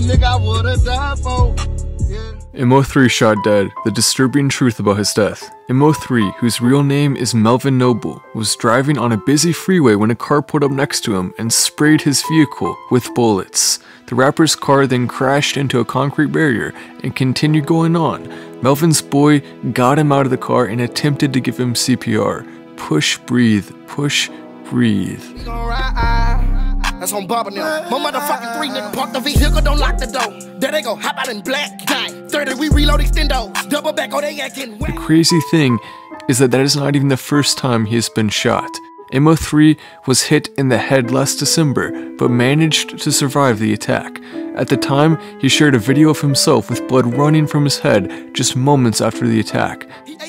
nigga I would've died for. Yeah. Mo3 shot dead, the disturbing truth about his death. Mo3, whose real name is Melvin Noble, was driving on a busy freeway when a car pulled up next to him and sprayed his vehicle with bullets. The rapper's car then crashed into a concrete barrier and continued going on. Melvin's boy got him out of the car and attempted to give him CPR. Push, breathe, push, breathe. That's on Bubba now. My motherfucking 3 nigga park the vehicle, don't lock the door. There they go, hop out in black. 30, we reload extendos. Double back, oh they acting wet. The crazy thing is that is not even the first time he has been shot. Mo3 was hit in the head last December, but managed to survive the attack. At the time, he shared a video of himself with blood running from his head just moments after the attack.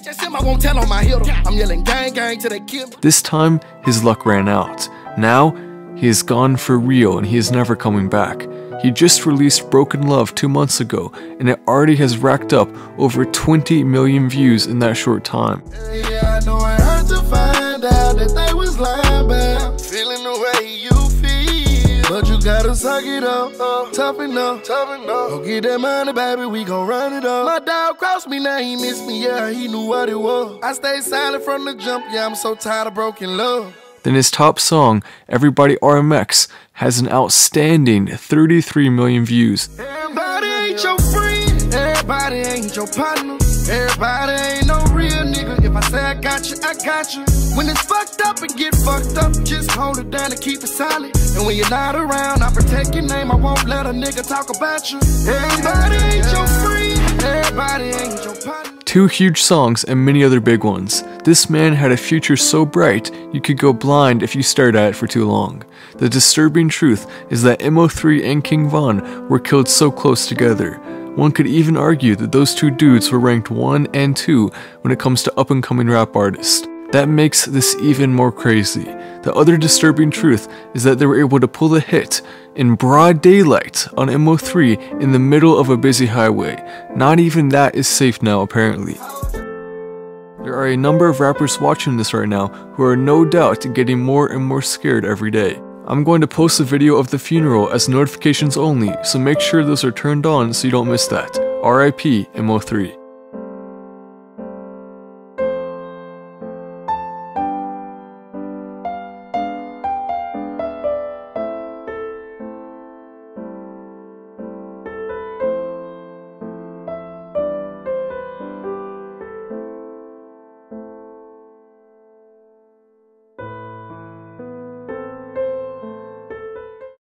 This time, his luck ran out. Now, he is gone for real and he is never coming back. He just released Broken Love 2 months ago, and it already has racked up over 20 million views in that short time. Yeah, I know it hurt to find out that they was lying, but feeling the way you feel. But you gotta suck it up, toughen up. Go get that money, baby, we gon' run it up. My dog crossed me, now he missed me, yeah, he knew what it was. I stayed silent from the jump, yeah, I'm so tired of broken love. Then his top song, Everybody RMX, has an outstanding 33 million views. Everybody ain't your friend, everybody ain't your partner, everybody ain't no real nigga. If I say I got you, I got you. When it's fucked up and get fucked up, just hold it down and keep it solid. And when you're not around, I protect your name, I won't let a nigga talk about you. Everybody ain't your friend, everybody ain't your partner. 2 huge songs and many other big ones. This man had a future so bright, you could go blind if you stared at it for too long. The disturbing truth is that Mo3 and King Von were killed so close together. One could even argue that those 2 dudes were ranked 1 and 2 when it comes to up-and-coming rap artists. That makes this even more crazy. The other disturbing truth is that they were able to pull a hit in broad daylight on Mo3 in the middle of a busy highway. Not even that is safe now, apparently. There are a number of rappers watching this right now who are no doubt getting more and more scared every day. I'm going to post a video of the funeral as notifications only, so make sure those are turned on so you don't miss that. RIP Mo3.